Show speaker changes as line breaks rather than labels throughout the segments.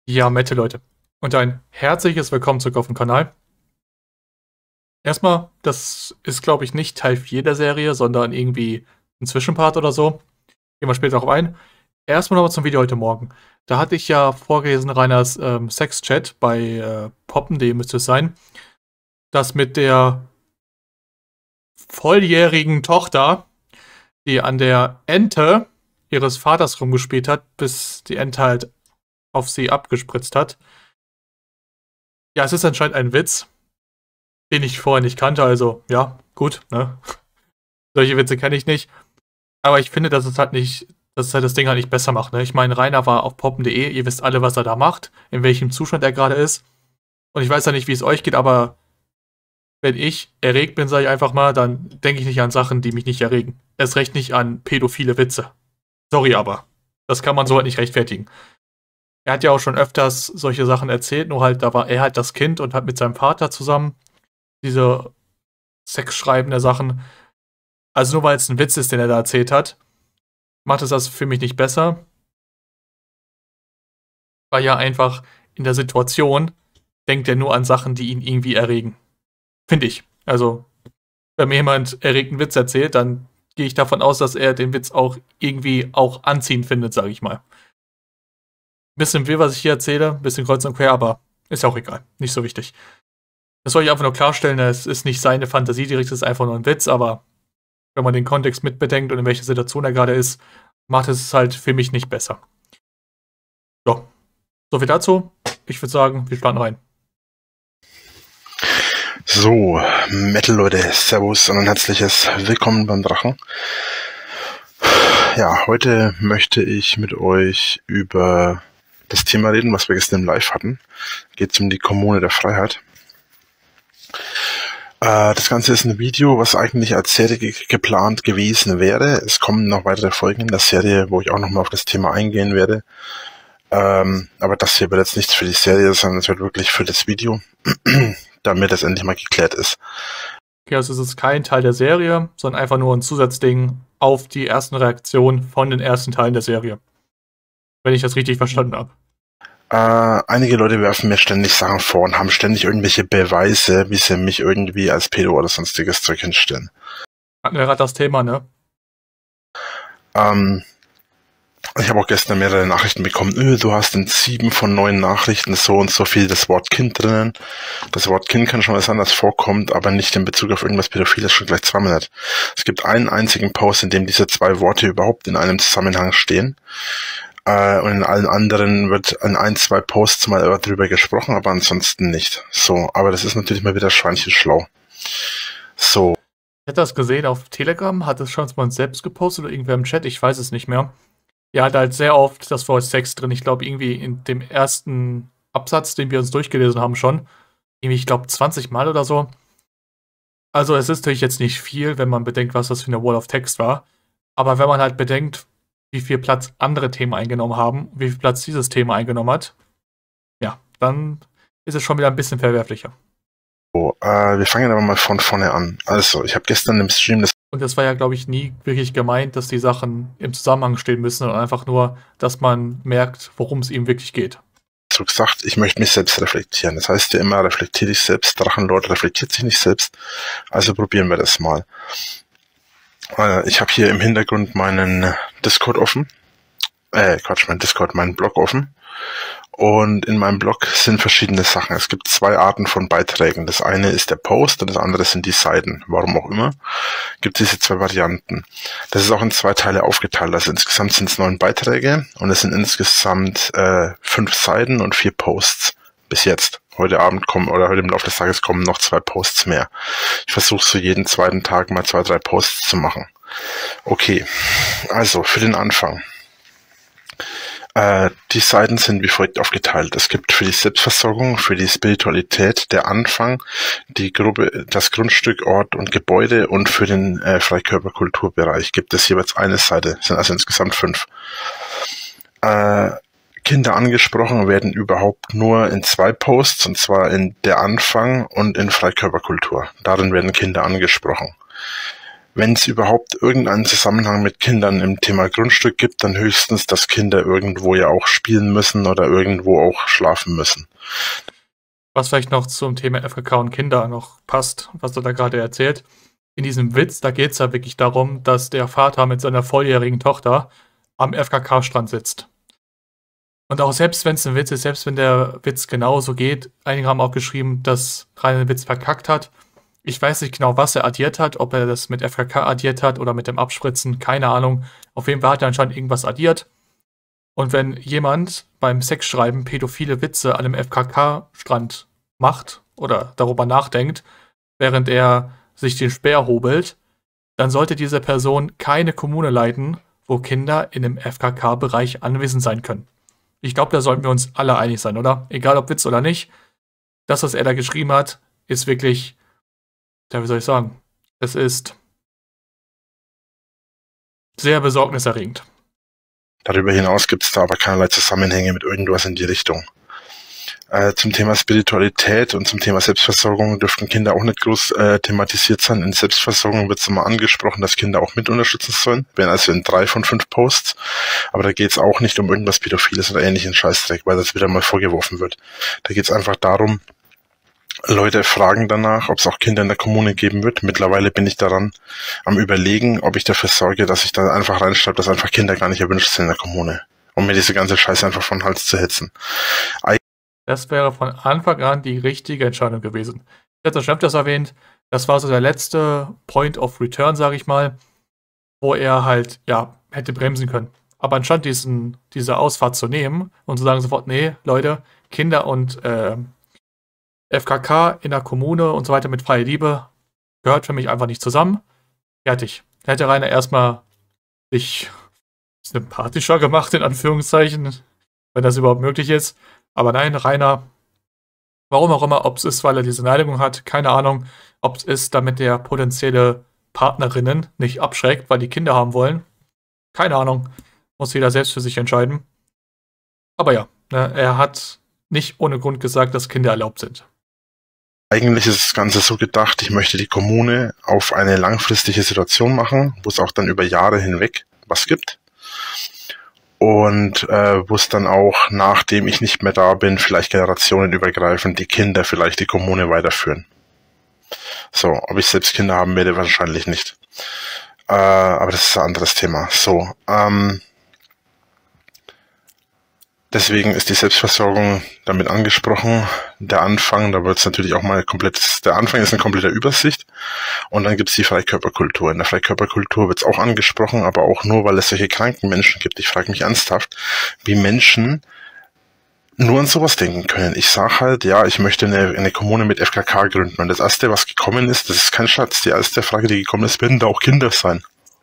Ja, Mette, Leute. Und ein herzliches Willkommen zurück auf dem Kanal. Erstmal, das ist, glaube ich, nicht Teil 4 der Serie, sondern irgendwie ein Zwischenpart oder so. Gehen wir später darauf ein. Erstmal noch zum Video heute Morgen. Da hatte ich ja vorgelesen, Reiners Sexchat bei poppen.de müsste es sein, das mit der volljährigen Tochter, die an der Ente ihres Vaters rumgespielt hat, bis die Ente halt auf sie abgespritzt hat. Ja, es ist anscheinend ein Witz, den ich vorher nicht kannte, also ja, gut, ne? Solche Witze kenne ich nicht. Aber ich finde, dass es halt das Ding halt nicht besser macht, ne? Ich meine, Rainer war auf poppen.de, ihr wisst alle, was er da macht, in welchem Zustand er gerade ist. Und ich weiß ja nicht, wie es euch geht, aber wenn ich erregt bin, sage ich einfach mal, dann denke ich nicht an Sachen, die mich nicht erregen. Erst recht nicht an pädophile Witze. Sorry, aber das kann man so halt nicht rechtfertigen. Er hat ja auch schon öfters solche Sachen erzählt, nur halt, da war er halt das Kind und hat mit seinem Vater zusammen diese sexschreibende Sachen. Also nur weil es ein Witz ist, den er da erzählt hat, macht es das für mich nicht besser. Weil ja einfach in der Situation denkt er nur an Sachen, die ihn irgendwie erregen. Finde ich. Also, wenn mir jemand erregten Witz erzählt, dann gehe ich davon aus, dass er den Witz auch irgendwie auch anziehend findet, sage ich mal. Bisschen will, was ich hier erzähle, bisschen kreuz und quer, aber ist ja auch egal. Nicht so wichtig. Das soll ich einfach nur klarstellen, es ist nicht seine Fantasie direkt, es ist einfach nur ein Witz, aber wenn man den Kontext mitbedenkt und in welcher Situation er gerade ist, macht es halt für mich nicht besser. So, soviel dazu. Ich würde sagen, wir starten rein.
So, Metal-Leute, Servus und ein herzliches Willkommen beim Drachen. Ja, heute möchte ich mit euch über das Thema reden, was wir gestern im Live hatten. Geht um die Kommune der Freiheit. Das Ganze ist ein Video, was eigentlich als Serie geplant gewesen wäre. Es kommen noch weitere Folgen in der Serie, wo ich auch nochmal auf das Thema eingehen werde. Aber das hier wird jetzt nichts für die Serie, sondern es wird wirklich für das Video, damit das endlich mal geklärt ist.
Okay, also es ist kein Teil der Serie, sondern einfach nur ein Zusatzding auf die ersten Reaktionen von den ersten Teilen der Serie. Wenn ich das richtig verstanden habe.
Einige Leute werfen mir ständig Sachen vor und haben ständig irgendwelche Beweise, wie sie mich irgendwie als Pedo oder sonstiges Zeug hinstellen.
Hatten wir gerade das Thema, ne?
Ich habe auch gestern mehrere Nachrichten bekommen, du hast in 7 von 9 Nachrichten so und so viel das Wort Kind drinnen. Das Wort Kind kann schon was anderes vorkommt, aber nicht in Bezug auf irgendwas Pädophiles, schon gleich zweimal nicht. Es gibt einen einzigen Post, in dem diese 2 Worte überhaupt in einem Zusammenhang stehen. Und in allen anderen wird in 1, 2 Posts mal drüber gesprochen, aber ansonsten nicht. So, aber das ist natürlich mal wieder schweinchenschlau. So.
Ich hätte das gesehen auf Telegram, hat es schon mal selbst gepostet oder irgendwer im Chat, ich weiß es nicht mehr. Ja, hat halt sehr oft das Wort Sex drin. Ich glaube, irgendwie in dem ersten Absatz, den wir uns durchgelesen haben schon. Irgendwie, ich glaube, 20 Mal oder so. Also es ist natürlich jetzt nicht viel, wenn man bedenkt, was das für eine Wall of Text war. Aber wenn man halt bedenkt, wie viel Platz andere Themen eingenommen haben, wie viel Platz dieses Thema eingenommen hat, ja, dann ist es schon wieder ein bisschen verwerflicher.
So, wir fangen aber mal von vorne an. Also, ich habe gestern im Stream das...
Und es war ja, glaube ich, nie wirklich gemeint, dass die Sachen im Zusammenhang stehen müssen, sondern einfach nur, dass man merkt, worum es ihm wirklich geht.
So gesagt, ich möchte mich selbst reflektieren. Das heißt ja immer, reflektiere dich selbst. Drachenlord reflektiert sich nicht selbst. Also probieren wir das mal. Ich habe hier im Hintergrund meinen Discord offen. Meinen Blog offen. Und in meinem Blog sind verschiedene Sachen. Es gibt 2 Arten von Beiträgen. Das eine ist der Post und das andere sind die Seiten. Warum auch immer, gibt es diese 2 Varianten. Das ist auch in 2 Teile aufgeteilt. Also insgesamt sind es 9 Beiträge und es sind insgesamt 5 Seiten und 4 Posts. Bis jetzt. Heute Abend kommen oder heute im Laufe des Tages kommen noch 2 Posts mehr. Ich versuche so jeden zweiten Tag mal 2, 3 Posts zu machen. Okay, also für den Anfang. Die Seiten sind wie folgt aufgeteilt. Es gibt für die Selbstversorgung, für die Spiritualität, der Anfang, die Gruppe, das Grundstück, Ort und Gebäude und für den Freikörperkulturbereich gibt es jeweils eine Seite. Es sind also insgesamt 5. Kinder angesprochen werden überhaupt nur in 2 Posts, und zwar in der Anfang und in Freikörperkultur. Darin werden Kinder angesprochen. Wenn es überhaupt irgendeinen Zusammenhang mit Kindern im Thema Grundstück gibt, dann höchstens, dass Kinder irgendwo ja auch spielen müssen oder irgendwo auch schlafen müssen.
Was vielleicht noch zum Thema FKK und Kinder noch passt, was du da gerade erzählt. In diesem Witz, da geht es ja wirklich darum, dass der Vater mit seiner volljährigen Tochter am FKK-Strand sitzt. Und auch selbst wenn es ein Witz ist, selbst wenn der Witz genauso geht, einige haben auch geschrieben, dass Rainer den Witz verkackt hat. Ich weiß nicht genau, was er addiert hat, ob er das mit FKK addiert hat oder mit dem Abspritzen, keine Ahnung. Auf jeden Fall hat er anscheinend irgendwas addiert. Und wenn jemand beim Sexschreiben pädophile Witze an einem FKK-Strand macht oder darüber nachdenkt, während er sich den Speer hobelt, dann sollte diese Person keine Kommune leiten, wo Kinder in dem FKK-Bereich anwesend sein können. Ich glaube, da sollten wir uns alle einig sein, oder? Egal ob Witz oder nicht. Das, was er da geschrieben hat, ist wirklich, ja, wie soll ich sagen, es ist sehr besorgniserregend.
Darüber hinaus gibt es da aber keinerlei Zusammenhänge mit irgendwas in die Richtung. Zum Thema Spiritualität und zum Thema Selbstversorgung dürften Kinder auch nicht groß thematisiert sein. In Selbstversorgung wird es immer angesprochen, dass Kinder auch mit unterstützen sollen. Wären also in 3 von 5 Posts. Aber da geht es auch nicht um irgendwas Pädophiles oder ähnlichen Scheißdreck, weil das wieder mal vorgeworfen wird. Da geht es einfach darum, Leute fragen danach, ob es auch Kinder in der Kommune geben wird. Mittlerweile bin ich daran am Überlegen, ob ich dafür sorge, dass ich da einfach reinschreibe, dass einfach Kinder gar nicht erwünscht sind in der Kommune. Um mir diese ganze Scheiße einfach von Hals zu hetzen.
Das wäre von Anfang an die richtige Entscheidung gewesen. Ich hatte schon öfters erwähnt, das war so der letzte Point of Return, sage ich mal, wo er halt, ja, hätte bremsen können. Aber anstatt diese Ausfahrt zu nehmen und zu sagen sofort, nee, Leute, Kinder und FKK in der Kommune und so weiter mit freier Liebe gehört für mich einfach nicht zusammen. Fertig. Da hätte Rainer erstmal sich sympathischer gemacht, in Anführungszeichen, wenn das überhaupt möglich ist. Aber nein, Rainer, warum auch immer, ob es ist, weil er diese Neigung hat, keine Ahnung, ob es ist, damit der potenzielle Partnerinnen nicht abschreckt, weil die Kinder haben wollen. Keine Ahnung, muss jeder selbst für sich entscheiden. Aber ja, er hat nicht ohne Grund gesagt, dass Kinder erlaubt sind.
Eigentlich ist das Ganze so gedacht, ich möchte die Kommune auf eine langfristige Situation machen, wo es auch dann über Jahre hinweg was gibt. Und wo es dann auch, nachdem ich nicht mehr da bin, vielleicht generationenübergreifend die Kinder vielleicht die Kommune weiterführen. So, ob ich selbst Kinder haben werde, wahrscheinlich nicht. Aber das ist ein anderes Thema. So, deswegen ist die Selbstversorgung damit angesprochen. Der Anfang, da wird es natürlich auch mal der Anfang ist eine komplette Übersicht. Und dann gibt es die Freikörperkultur. In der Freikörperkultur wird es auch angesprochen, aber auch nur, weil es solche kranken Menschen gibt. Ich frage mich ernsthaft, wie Menschen nur an sowas denken können. Ich sage halt, ja, ich möchte eine Kommune mit FKK gründen. Und das Erste, was gekommen ist, das ist kein Schatz. Die erste Frage, die gekommen ist, werden da auch Kinder sein?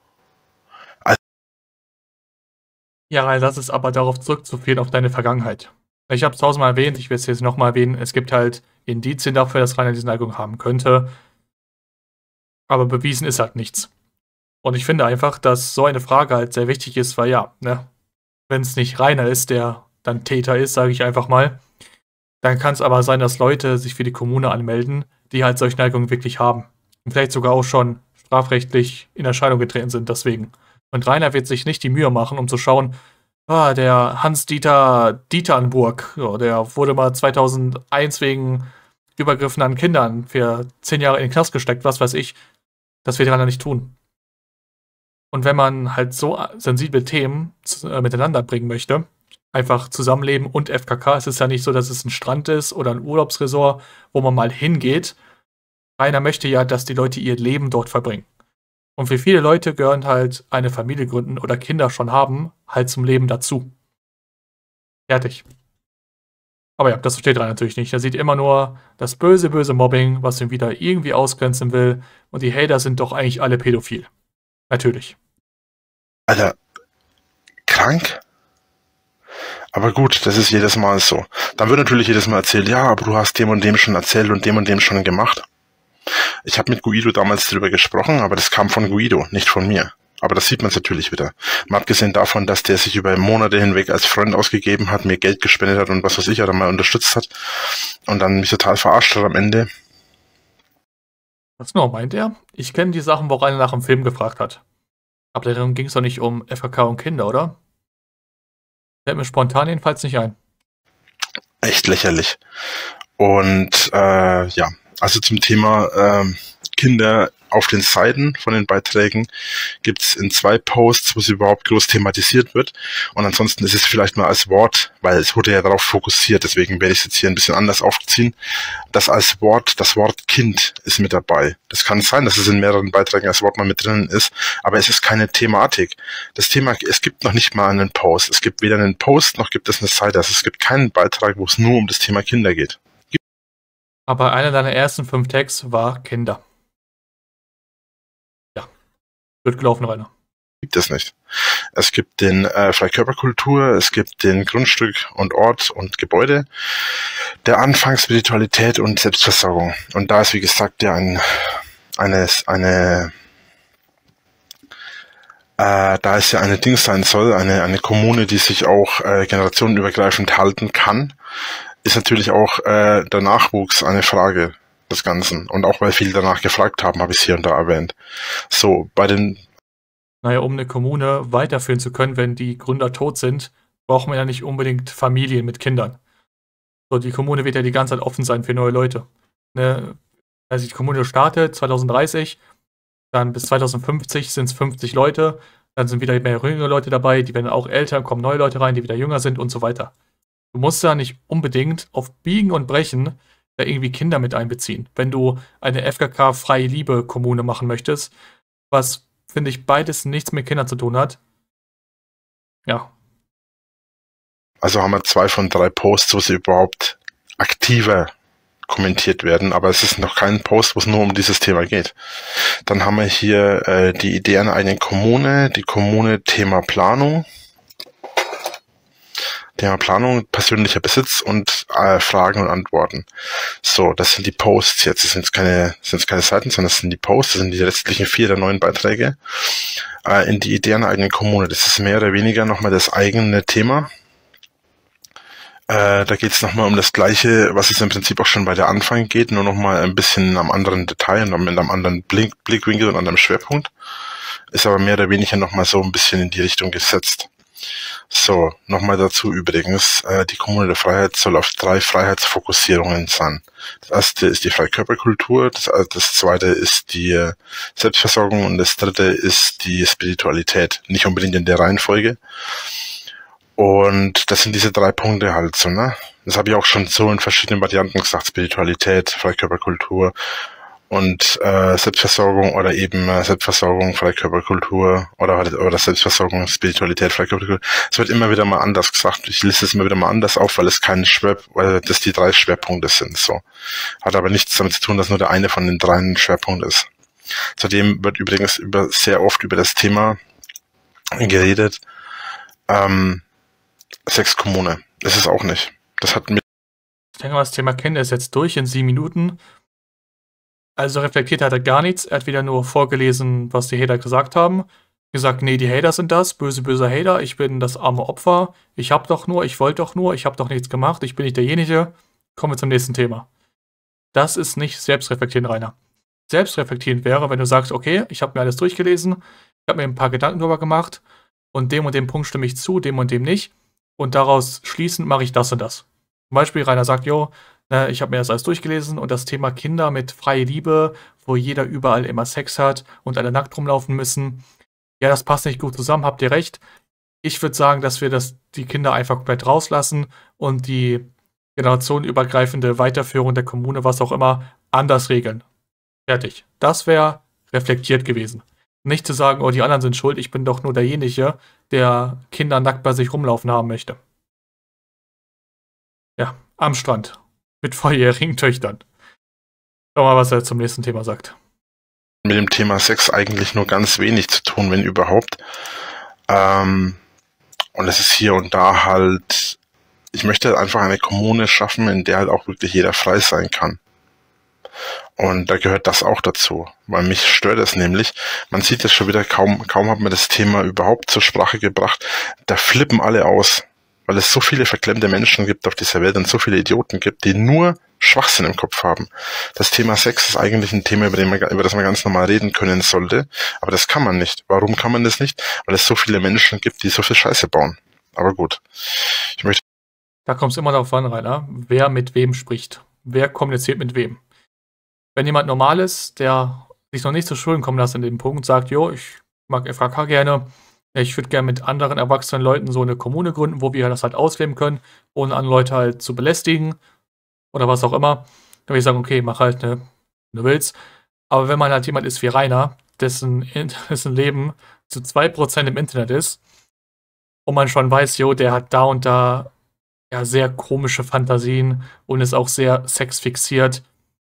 Ja, weil das ist aber darauf zurückzuführen, auf deine Vergangenheit. Ich habe es tausendmal erwähnt, ich will es jetzt nochmal erwähnen, es gibt halt Indizien dafür, dass Rainer diese Neigung haben könnte. Aber bewiesen ist halt nichts. Und ich finde einfach, dass so eine Frage halt sehr wichtig ist, weil ja, ne, wenn es nicht Rainer ist, der dann Täter ist, sage ich einfach mal, dann kann es aber sein, dass Leute sich für die Kommune anmelden, die halt solche Neigungen wirklich haben. Und vielleicht sogar auch schon strafrechtlich in Erscheinung getreten sind, deswegen. Und Rainer wird sich nicht die Mühe machen, um zu schauen, der Hans-Dieter Dieternburg, ja, der wurde mal 2001 wegen Übergriffen an Kindern für 10 Jahre in den Knast gesteckt, was weiß ich. Das wird Rainer nicht tun. Und wenn man halt so sensible Themen miteinander bringen möchte, einfach Zusammenleben und FKK, es ist ja nicht so, dass es ein Strand ist oder ein Urlaubsresort, wo man mal hingeht. Rainer möchte ja, dass die Leute ihr Leben dort verbringen. Und für viele Leute gehören halt eine Familie gründen oder Kinder schon haben, halt zum Leben dazu. Fertig. Aber ja, das versteht Rainer natürlich nicht. Er sieht immer nur das böse, böse Mobbing, was ihn wieder irgendwie ausgrenzen will. Und die Hater sind doch eigentlich alle pädophil. Natürlich.
Alter, krank? Aber gut, das ist jedes Mal so. Dann wird natürlich jedes Mal erzählt, ja, aber du hast dem und dem schon erzählt und dem schon gemacht. Ich habe mit Guido damals drüber gesprochen, aber das kam von Guido, nicht von mir. Aber das sieht man natürlich wieder. Mal abgesehen davon, dass der sich über Monate hinweg als Freund ausgegeben hat, mir Geld gespendet hat und was weiß ich, oder mal unterstützt hat und dann mich total verarscht hat am Ende.
Was genau meint er? Ich kenne die Sachen, wo einer nach dem Film gefragt hat. Aber darum ging es doch nicht um FKK und Kinder, oder? Fällt mir spontan jedenfalls nicht ein.
Echt lächerlich. Und ja, also zum Thema Kinder auf den Seiten von den Beiträgen gibt's in 2 Posts, wo es überhaupt groß thematisiert wird. Und ansonsten ist es vielleicht mal als Wort, weil es wurde ja darauf fokussiert, deswegen werde ich es jetzt hier ein bisschen anders aufziehen. Das als Wort, das Wort Kind ist mit dabei. Das kann sein, dass es in mehreren Beiträgen als Wort mal mit drinnen ist, aber es ist keine Thematik. Das Thema, es gibt noch nicht mal einen Post. Es gibt weder einen Post, noch gibt es eine Seite. Also es gibt keinen Beitrag, wo es nur um das Thema Kinder geht.
Aber einer deiner ersten 5 Tags war Kinder. Ja, wird gelaufen, Rainer.
Gibt es nicht. Es gibt den Freikörperkultur, es gibt den Grundstück und Ort und Gebäude, der Anfang, Spiritualität und Selbstversorgung. Und da ist, wie gesagt, ja da es ja eine Ding sein soll, eine Kommune, die sich auch generationenübergreifend halten kann, ist natürlich auch der Nachwuchs eine Frage des Ganzen. Und auch weil viele danach gefragt haben, habe ich es hier und da erwähnt. So,
Naja, um eine Kommune weiterführen zu können, wenn die Gründer tot sind, braucht man ja nicht unbedingt Familien mit Kindern. So, die Kommune wird ja die ganze Zeit offen sein für neue Leute. Ne? Also die Kommune startet 2030, dann bis 2050 sind es 50 Leute, dann sind wieder mehr jüngere Leute dabei, die werden auch älter, kommen neue Leute rein, die wieder jünger sind und so weiter. Du musst da nicht unbedingt auf Biegen und Brechen da irgendwie Kinder mit einbeziehen. Wenn du eine FKK-freie Liebe-Kommune machen möchtest, was, finde ich, beides nichts mit Kindern zu tun hat. Ja.
Also haben wir 2 von 3 Posts, wo sie überhaupt aktiver kommentiert werden, aber es ist noch kein Post, wo es nur um dieses Thema geht. Dann haben wir hier die Idee einer eigenen Kommune, die Kommune Thema Planung. Thema Planung, persönlicher Besitz und Fragen und Antworten. So, das sind die Posts jetzt. Das sind keine Seiten, sondern das sind die Posts. Das sind die restlichen 4 der neuen Beiträge. In die Idee einer eigenen Kommune. Das ist mehr oder weniger nochmal das eigene Thema. Da geht es nochmal um das Gleiche, was es im Prinzip auch schon bei der Anfang geht, nur nochmal ein bisschen am anderen Detail und mit einem anderen Blickwinkel und anderem Schwerpunkt. Ist aber mehr oder weniger nochmal so ein bisschen in die Richtung gesetzt. So, nochmal dazu übrigens, die Kommune der Freiheit soll auf 3 Freiheitsfokussierungen sein. Das erste ist die Freikörperkultur, das zweite ist die Selbstversorgung und das dritte ist die Spiritualität. Nicht unbedingt in der Reihenfolge. Und das sind diese 3 Punkte halt so, ne? Das habe ich auch schon so in verschiedenen Varianten gesagt, Spiritualität, Freikörperkultur und Selbstversorgung oder eben Selbstversorgung, Freikörperkultur oder Selbstversorgung, Spiritualität, Freikörperkultur. Es wird immer wieder mal anders gesagt. Ich liste es immer wieder mal anders auf, weil es weil das die 3 Schwerpunkte sind. So. Hat aber nichts damit zu tun, dass nur der eine von den 3 ein Schwerpunkt ist. Zudem wird übrigens sehr oft über das Thema geredet, Sexkommune. Das ist auch nicht. Das hat mit.
Ich denke mal, das Thema Kinder ist jetzt durch in 7 Minuten. Also reflektiert hat er gar nichts. Er hat wieder nur vorgelesen, was die Hater gesagt haben. Gesagt, nee, die Hater sind das. Böse, böse Hater. Ich bin das arme Opfer. Ich wollte doch nur. Ich habe doch nichts gemacht. Ich bin nicht derjenige. Kommen wir zum nächsten Thema. Das ist nicht selbstreflektierend, Rainer. Selbstreflektierend wäre, wenn du sagst, okay, ich habe mir alles durchgelesen. Ich habe mir ein paar Gedanken darüber gemacht. Und dem Punkt stimme ich zu, dem und dem nicht. Und daraus schließend mache ich das und das. Zum Beispiel, Rainer sagt, ich habe mir das alles durchgelesen und das Thema Kinder mit freie Liebe, wo jeder überall immer Sex hat und alle nackt rumlaufen müssen. Ja, das passt nicht gut zusammen, habt ihr recht. Ich würde sagen, dass wir die Kinder einfach komplett rauslassen und die generationenübergreifende Weiterführung der Kommune, was auch immer, anders regeln. Fertig. Das wäre reflektiert gewesen. Nicht zu sagen, oh, die anderen sind schuld, ich bin doch nur derjenige, der Kinder nackt bei sich rumlaufen haben möchte. Ja, am Strand. Mit volljährigen Töchtern. Schau mal, was er zum nächsten Thema sagt.
Mit dem Thema Sex eigentlich nur ganz wenig zu tun, wenn überhaupt. Und es ist hier und da halt, ich möchte einfach eine Kommune schaffen, in der halt auch wirklich jeder frei sein kann. Und da gehört das auch dazu, weil mich stört es nämlich. Man sieht es schon wieder, kaum hat man das Thema überhaupt zur Sprache gebracht, da flippen alle aus. Weil es so viele verklemmte Menschen gibt auf dieser Welt und so viele Idioten gibt, die nur Schwachsinn im Kopf haben. Das Thema Sex ist eigentlich ein Thema, über das man ganz normal reden können sollte, aber das kann man nicht. Warum kann man das nicht? Weil es so viele Menschen gibt, die so viel Scheiße bauen. Aber gut.
Da kommt es immer darauf an, Rainer, wer mit wem spricht. Wer kommuniziert mit wem. Wenn jemand normal ist, der sich noch nicht zu Schulden kommen lässt in dem Punkt, sagt, jo, ich mag FKK gerne, ich würde gerne mit anderen erwachsenen Leuten so eine Kommune gründen, wo wir das halt ausleben können, ohne andere Leute halt zu belästigen oder was auch immer, dann würde ich sagen, okay, mach halt, ne, wenn du willst. Aber wenn man halt jemand ist wie Rainer, dessen Leben zu 2% im Internet ist und man schon weiß, jo, der hat da und da ja sehr komische Fantasien und ist auch sehr sexfixiert.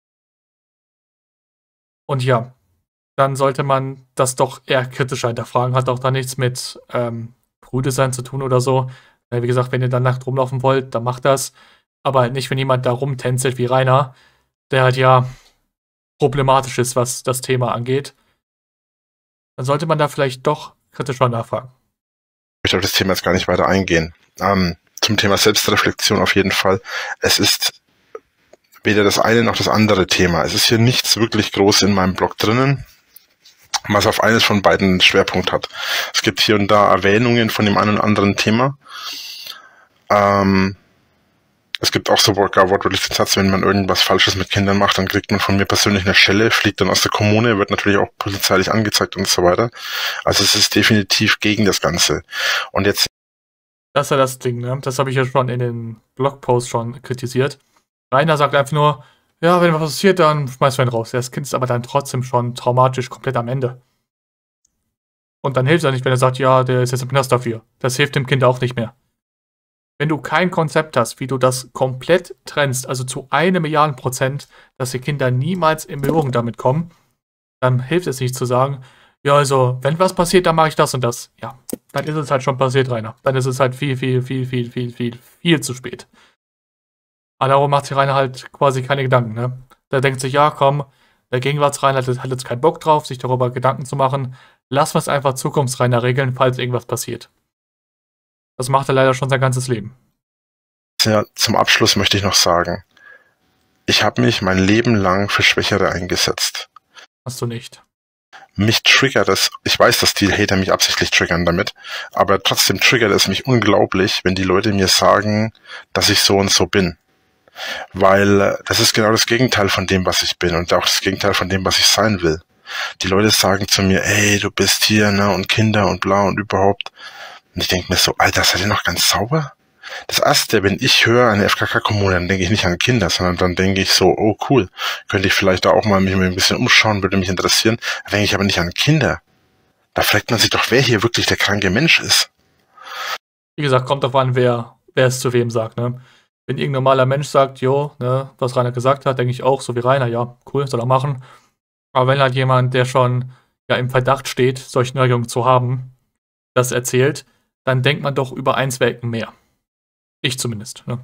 Und ja, dann sollte man das doch eher kritischer hinterfragen. Hat auch da nichts mit Brüdesein zu tun oder so. Wie gesagt, wenn ihr dann nackt rumlaufen wollt, dann macht das. Aber halt nicht, wenn jemand da rumtänzelt wie Rainer, der halt ja problematisch ist, was das Thema angeht. Dann sollte man da vielleicht doch kritischer nachfragen.
Ich möchte auf das Thema jetzt gar nicht weiter eingehen. Zum Thema Selbstreflexion auf jeden Fall. Es ist weder das eine noch das andere Thema. Es ist hier nichts wirklich groß in meinem Blog drinnen, was auf eines von beiden Schwerpunkt hat. Es gibt hier und da Erwähnungen von dem einen oder anderen Thema. Es gibt auch sogar wortwörtlich den Satz, wenn man irgendwas Falsches mit Kindern macht, dann kriegt man von mir persönlich eine Schelle, fliegt dann aus der Kommune, wird natürlich auch polizeilich angezeigt und so weiter. Also es ist definitiv gegen das Ganze. Und jetzt...
Das ist ja das Ding, ne? Das habe ich ja schon in den Blogposts schon kritisiert. Rainer sagt einfach nur, ja, wenn was passiert, dann schmeißt man ihn raus. Das Kind ist aber dann trotzdem schon traumatisch komplett am Ende. Und dann hilft es ja nicht, wenn er sagt, ja, der ist jetzt im Knast dafür. Das hilft dem Kind auch nicht mehr. Wenn du kein Konzept hast, wie du das komplett trennst, also zu 1 Milliarden%, dass die Kinder niemals in Berührung damit kommen, dann hilft es nicht zu sagen, ja, also, wenn was passiert, dann mache ich das und das. Ja, dann ist es halt schon passiert, Rainer. Dann ist es halt viel zu spät. Aber darum macht sich Rainer halt quasi keine Gedanken, ne? Der denkt sich, ja, komm, der Gegenwartsrainer hat jetzt keinen Bock drauf, sich darüber Gedanken zu machen. Lass wir es einfach Zukunftsrainer regeln, falls irgendwas passiert. Das macht er leider schon sein ganzes Leben.
Ja, zum Abschluss möchte ich noch sagen, ich habe mich mein Leben lang für Schwächere eingesetzt.
Hast du nicht.
Mich triggert es, ich weiß, dass die Hater mich absichtlich triggern damit, aber trotzdem triggert es mich unglaublich, wenn die Leute mir sagen, dass ich so und so bin. Weil das ist genau das Gegenteil von dem, was ich bin und auch das Gegenteil von dem, was ich sein will. Die Leute sagen zu mir, ey, du bist hier, ne, und Kinder und bla und überhaupt. Und ich denke mir so, Alter, seid ihr noch ganz sauber? Das Erste, wenn ich höre eine FKK-Kommune, dann denke ich nicht an Kinder, sondern dann denke ich so, oh cool, könnte ich vielleicht da auch mal mich ein bisschen umschauen, würde mich interessieren. Da denke ich aber nicht an Kinder. Da fragt man sich doch, wer hier wirklich der kranke Mensch ist.
Wie gesagt, kommt drauf an, wer es zu wem sagt, ne? Wenn irgendein normaler Mensch sagt, jo, ne, was Rainer gesagt hat, denke ich auch, so wie Rainer, ja, cool, soll er machen. Aber wenn halt jemand, der schon ja im Verdacht steht, solche Neigungen zu haben, das erzählt, dann denkt man doch über eins Welken mehr. Ich zumindest, ne?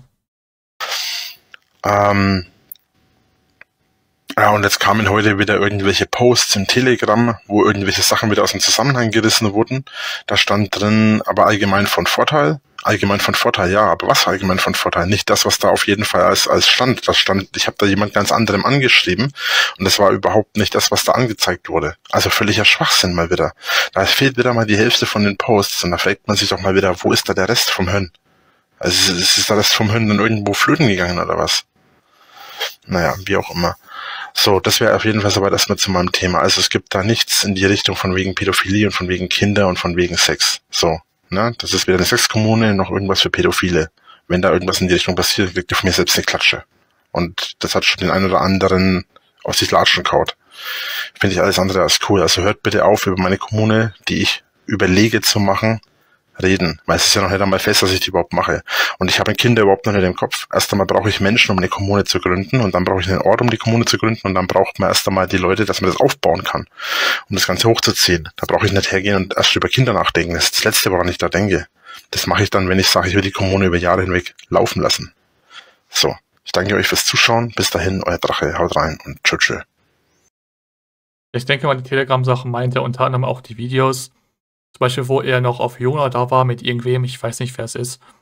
Ja, und jetzt kamen heute wieder irgendwelche Posts im Telegram, wo irgendwelche Sachen wieder aus dem Zusammenhang gerissen wurden. Da stand drin, aber allgemein von Vorteil. Allgemein von Vorteil, ja, aber was allgemein von Vorteil? Nicht das, was da auf jeden Fall als stand. Das stand, ich habe da jemand ganz anderem angeschrieben und das war überhaupt nicht das, was da angezeigt wurde. Also völliger Schwachsinn mal wieder. Da fehlt wieder mal die Hälfte von den Posts und da fragt man sich doch mal wieder, wo ist da der Rest vom Hirn? Also ist da das vom Hirn dann irgendwo flöten gegangen oder was? Naja, wie auch immer. So, das wäre auf jeden Fall soweit erstmal zu meinem Thema. Also es gibt da nichts in die Richtung von wegen Pädophilie und von wegen Kinder und von wegen Sex. So, ne? Das ist weder eine Sexkommune noch irgendwas für Pädophile. Wenn da irgendwas in die Richtung passiert, kriegt ihr von mir selbst eine Klatsche. Und das hat schon den einen oder anderen auf sich Latschen kaut. Finde ich alles andere als cool. Also hört bitte auf, über meine Kommune, die ich überlege zu machen, reden, weil es ist ja noch nicht einmal fest, dass ich die überhaupt mache. Und ich habe Kinder überhaupt noch nicht im Kopf. Erst einmal brauche ich Menschen, um eine Kommune zu gründen, und dann brauche ich einen Ort, um die Kommune zu gründen, und dann braucht man erst einmal die Leute, dass man das aufbauen kann, um das Ganze hochzuziehen. Da brauche ich nicht hergehen und erst über Kinder nachdenken. Das ist das Letzte, woran ich da denke. Das mache ich dann, wenn ich sage, ich will die Kommune über Jahre hinweg laufen lassen. So, ich danke euch fürs Zuschauen. Bis dahin, euer Drache. Haut rein und tschüss.
Ich denke mal, die Telegram-Sachen meint er unter anderem auch die Videos. Zum Beispiel, wo er noch auf Jona da war mit irgendwem, ich weiß nicht, wer es ist.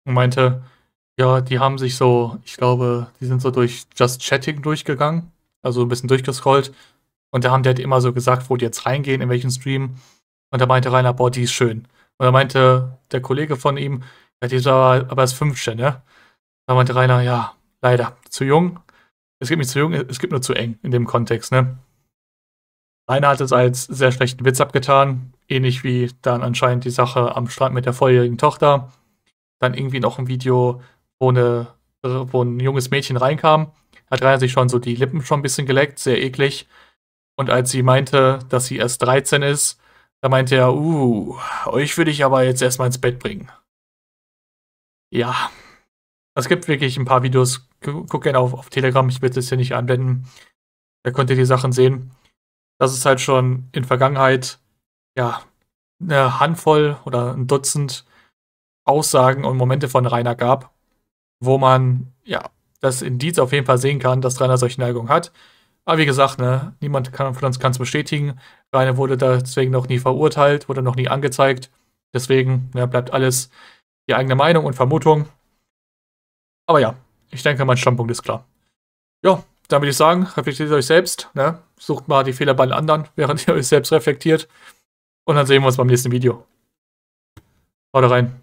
und meinte, ja, die haben sich so, ich glaube, die sind so durch Just Chatting durchgegangen, also ein bisschen durchgescrollt. Und da haben die halt immer so gesagt, wo die jetzt reingehen, in welchen Stream. Und da meinte Rainer, boah, die ist schön. Und da meinte der Kollege von ihm, ja, die ist aber erst 15, ne? Da meinte Rainer, ja, leider, zu jung. Es gibt nicht zu jung, es gibt nur zu eng in dem Kontext, ne? Rainer hat es als sehr schlechten Witz abgetan, ähnlich wie dann anscheinend die Sache am Strand mit der volljährigen Tochter. Dann irgendwie noch ein Video, wo ein junges Mädchen reinkam, hat Rainer sich schon so die Lippen schon ein bisschen geleckt, sehr eklig. Und als sie meinte, dass sie erst 13 ist, da meinte er, euch würde ich aber jetzt erstmal ins Bett bringen. Ja, es gibt wirklich ein paar Videos, guck gerne auf Telegram, ich will es hier nicht anblenden, da könnt ihr die Sachen sehen. Das ist halt schon in Vergangenheit, ja, eine Handvoll oder ein Dutzend Aussagen und Momente von Rainer gab, wo man, ja, das Indiz auf jeden Fall sehen kann, dass Rainer solche Neigungen hat. Aber wie gesagt, ne, niemand von uns kann es bestätigen. Rainer wurde deswegen noch nie verurteilt, wurde noch nie angezeigt. Deswegen bleibt alles die eigene Meinung und Vermutung. Aber ja, ich denke, mein Standpunkt ist klar. Ja, dann würde ich sagen, reflektiert euch selbst. Ne? Sucht mal die Fehler bei den anderen, während ihr euch selbst reflektiert. Und dann sehen wir uns beim nächsten Video. Haut rein.